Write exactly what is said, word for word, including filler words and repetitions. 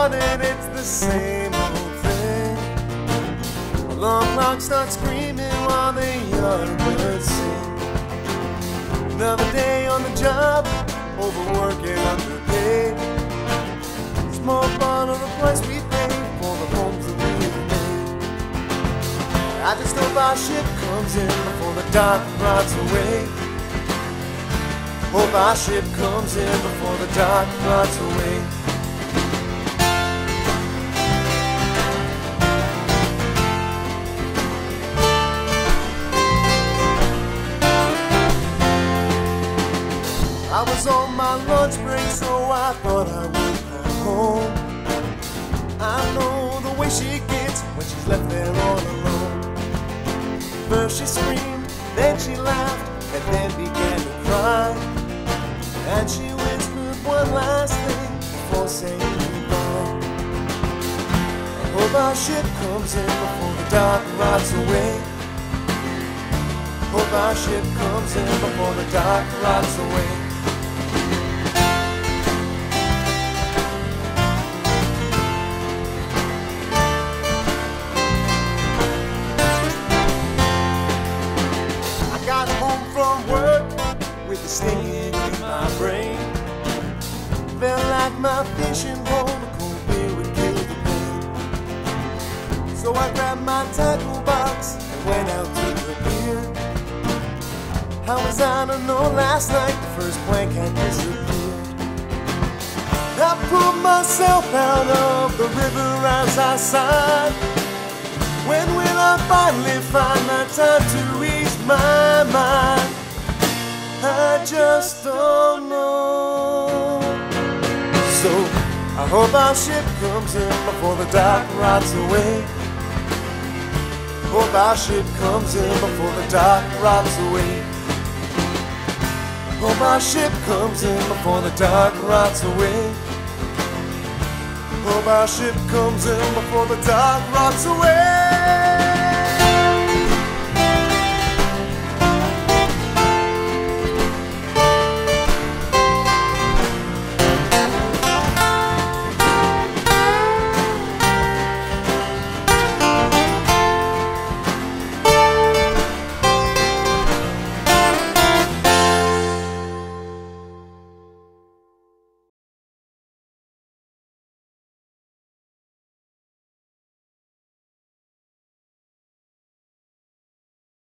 morning, it's the same old thing. Alarm clock starts screaming while the young birds sing. Another day on the job, overworking, underpaid. Small part of the price we pay for the homes that we've made. I just hope our ship comes in before the dark rots away. Hope our ship comes in before the dark rots away. I was on my lunch break, so I thought I would come home. I know the way she gets when she's left there all alone. First she screamed, then she laughed, and then began to cry. And she whispered one last thing before saying goodbye. I hope our ship comes in before the dark rots away. Hope our ship comes in before the dark rots away. Stinging in my brain. Felt like my fishing pole, a cold beer would kill the pain. So I grabbed my tackle box and went out to the pier. How was I to know last night the first plank had disappeared? I pulled myself out of the river as I sighed. When will I finally find the time to ease my mind? I just don't know. So I hope our ship comes in before the dark rots away. Hope our ship comes in before the dark rots away. Hope our ship comes in before the dark rots away. Hope our ship comes in before the dark rots away.